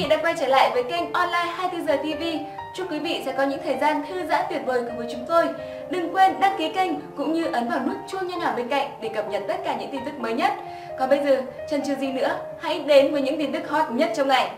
vị đã quay trở lại với kênh Online 24 giờ TV. Chúc quý vị sẽ có những thời gian thư giãn tuyệt vời cùng với chúng tôi. Đừng quên đăng ký kênh cũng như ấn vào nút chuông nho nhỏ bên cạnh để cập nhật tất cả những tin tức mới nhất. Còn bây giờ, chần chừ gì nữa, hãy đến với những tin tức hot nhất trong ngày.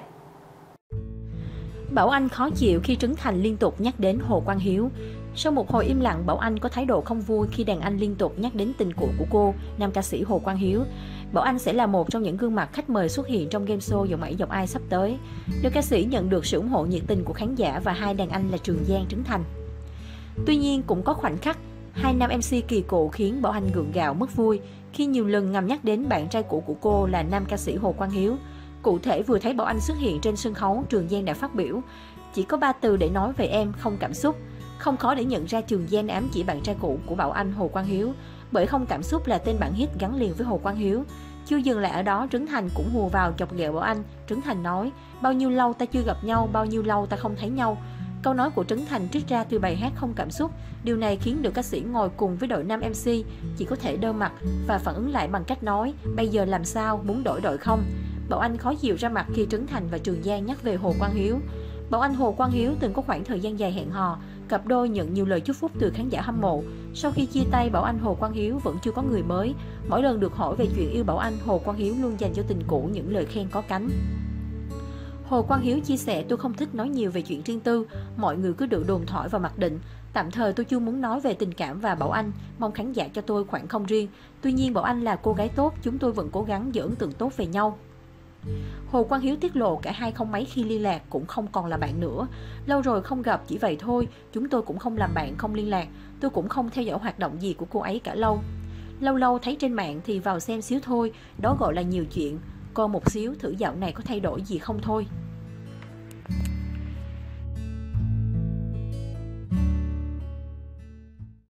Bảo Anh khó chịu khi Trấn Thành liên tục nhắc đến Hồ Quang Hiếu. Sau một hồi im lặng, Bảo Anh có thái độ không vui khi đàn anh liên tục nhắc đến tình cũ của cô, nam ca sĩ Hồ Quang Hiếu. Bảo Anh sẽ là một trong những gương mặt khách mời xuất hiện trong game show Giọng Mẫy Giọng Ai sắp tới. Nữ ca sĩ nhận được sự ủng hộ nhiệt tình của khán giả và hai đàn anh là Trường Giang, Trấn Thành. Tuy nhiên, cũng có khoảnh khắc hai nam MC kỳ cựu khiến Bảo Anh gượng gạo mất vui khi nhiều lần ngầm nhắc đến bạn trai cũ của cô là nam ca sĩ Hồ Quang Hiếu. Cụ thể, vừa thấy Bảo Anh xuất hiện trên sân khấu, Trường Giang đã phát biểu: "Chỉ có 3 từ để nói về em, không cảm xúc." Không khó để nhận ra Trường Giang ám chỉ bạn trai cũ của Bảo Anh, Hồ Quang Hiếu, bởi Không Cảm Xúc là tên bản hit gắn liền với Hồ Quang Hiếu. Chưa dừng lại ở đó, Trấn Thành cũng hùa vào chọc ghẹo Bảo Anh. Trấn Thành nói: "Bao nhiêu lâu ta chưa gặp nhau, bao nhiêu lâu ta không thấy nhau." Câu nói của Trấn Thành trích ra từ bài hát Không Cảm Xúc. Điều này khiến nữ ca sĩ ngồi cùng với đội nam MC chỉ có thể đơ mặt và phản ứng lại bằng cách nói: "Bây giờ làm sao, muốn đổi đội không?" Bảo Anh khó chịu ra mặt khi Trấn Thành và Trường Giang nhắc về Hồ Quang Hiếu. Bảo Anh Hồ Quang Hiếu từng có khoảng thời gian dài hẹn hò, cặp đôi nhận nhiều lời chúc phúc từ khán giả hâm mộ. Sau khi chia tay, Bảo Anh Hồ Quang Hiếu vẫn chưa có người mới. Mỗi lần được hỏi về chuyện yêu Bảo Anh, Hồ Quang Hiếu luôn dành cho tình cũ những lời khen có cánh. Hồ Quang Hiếu chia sẻ: "Tôi không thích nói nhiều về chuyện riêng tư, mọi người cứ được đồn thổi và mặc định. Tạm thời tôi chưa muốn nói về tình cảm và Bảo Anh, mong khán giả cho tôi khoảng không riêng. Tuy nhiên Bảo Anh là cô gái tốt, chúng tôi vẫn cố gắng giữ ấn tượng tốt về nhau." Hồ Quang Hiếu tiết lộ cả hai không mấy khi liên lạc, cũng không còn là bạn nữa. "Lâu rồi không gặp, chỉ vậy thôi, chúng tôi cũng không làm bạn, không liên lạc. Tôi cũng không theo dõi hoạt động gì của cô ấy cả lâu. Lâu lâu thấy trên mạng thì vào xem xíu thôi, đó gọi là nhiều chuyện. Coi một xíu thử dạo này có thay đổi gì không thôi."